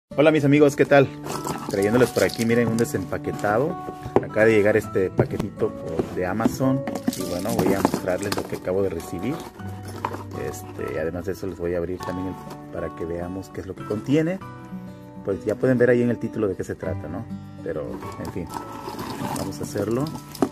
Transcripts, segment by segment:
Hola mis amigos, ¿qué tal? Trayéndoles por aquí, miren, un desempaquetado. Acaba de llegar este paquetito de Amazon. Y bueno, voy a mostrarles lo que acabo de recibir. Además de eso les voy a abrir también para que veamos qué es lo que contiene. Pues ya pueden ver ahí en el título de qué se trata, ¿no? Pero, en fin, vamos a hacerlo.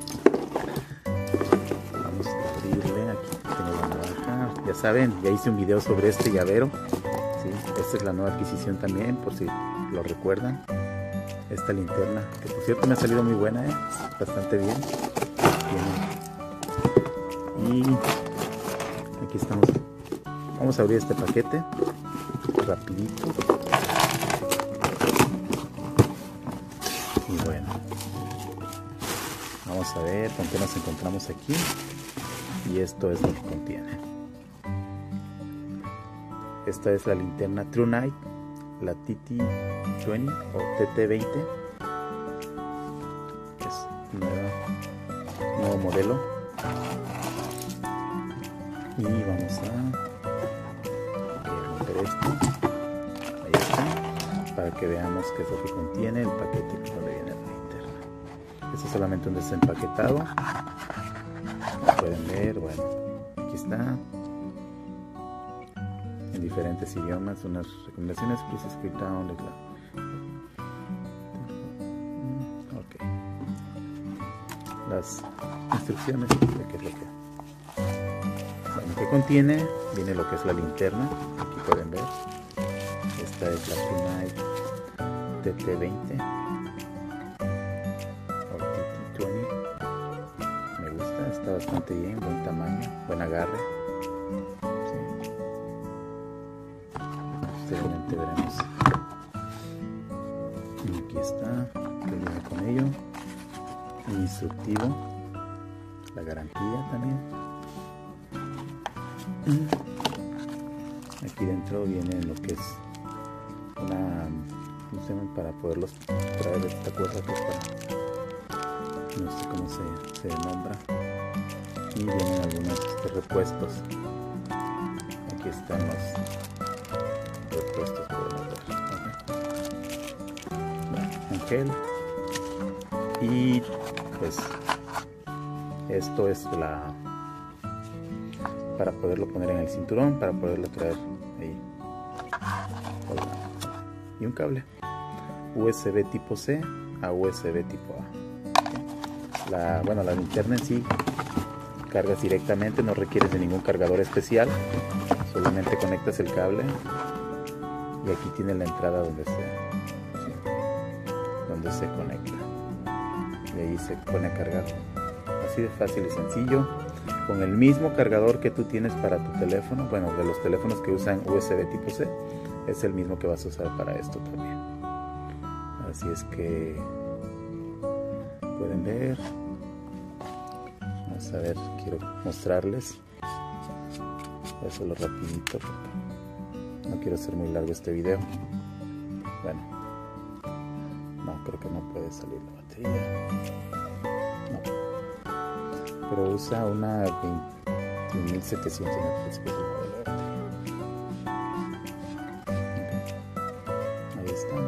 Vamos a abrirle, aquí tengo la navaja. Ya saben, ya hice un video sobre este llavero. Sí, esta es la nueva adquisición también, por si lo recuerdan. Esta linterna, que por cierto me ha salido muy buena, bastante bien. Y aquí estamos. Vamos a abrir este paquete rapidito. Y bueno, vamos a ver con qué nos encontramos aquí. Y esto es lo que contiene. Esta es la linterna True Night, la TT20 o TT20. Es nuevo modelo. Y vamos a romper esto. Ahí está. Para que veamos qué es lo que contiene el paquete y donde viene la linterna. Este es solamente un desempaquetado. Como pueden ver, bueno, aquí está. En diferentes idiomas, unas recomendaciones, please scroll down, ok, las instrucciones de qué es lo que, bueno, que contiene. Viene lo que es la linterna, aquí pueden ver. Esta es la True Night TT20 o TT20. Me gusta, está bastante bien, buen tamaño, buen agarre. Posteriormente veremos. Y aquí está, que viene con ello. Un instructivo, la garantía también. Aquí dentro viene lo que es una, no sé, para poderlos traer esta cosa que es para, no sé cómo se nombra. Y vienen algunos repuestos. Aquí están los repuestos, podemos ver. Bueno, un gel. Y pues esto es para poderlo poner en el cinturón, para poderlo traer ahí. Y un cable USB tipo C a USB tipo A. La linterna en sí cargas directamente, no requieres de ningún cargador especial, solamente conectas el cable y aquí tiene la entrada donde se conecta y ahí se pone a cargar. Así de fácil y sencillo, con el mismo cargador que tú tienes para tu teléfono. Bueno, de los teléfonos que usan USB tipo C, es el mismo que vas a usar para esto también. Así es que pueden ver. Vamos a ver, quiero mostrarles eso lo rapidito porque no quiero hacer muy largo este video. Bueno, no, creo que no puede salir la batería. No. Pero usa una 21700 mAh. Ahí está.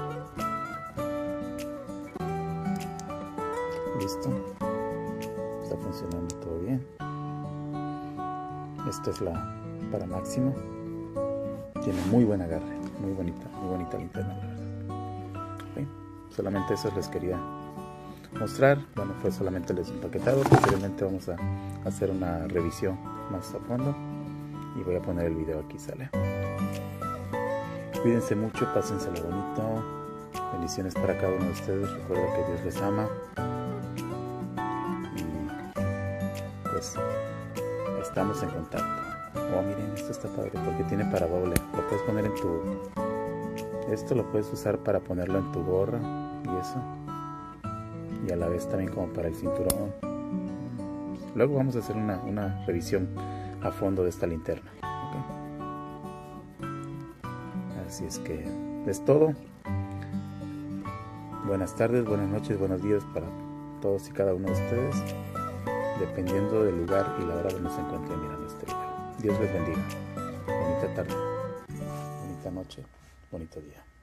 Listo. Está funcionando todo bien. Esta es la para máximo. Tiene muy buen agarre, muy bonita linterna, la verdad. Okay. Solamente eso les quería mostrar. Bueno, fue solamente el desempaquetado. Posteriormente vamos a hacer una revisión más a fondo y voy a poner el video aquí, sale. Cuídense mucho, pásenselo bonito. Bendiciones para cada uno de ustedes. Recuerda que Dios les ama. Y pues estamos en contacto. Oh, miren, esto está padre porque tiene para doble. Lo puedes poner en esto lo puedes usar para ponerlo en tu gorra y eso. Y a la vez también como para el cinturón. Luego vamos a hacer una revisión a fondo de esta linterna. ¿Okay? Así es que es todo. Buenas tardes, buenas noches, buenos días para todos y cada uno de ustedes, dependiendo del lugar y la hora donde se encuentren mirando este video. Dios les bendiga. Bonita tarde, bonita noche, bonito día.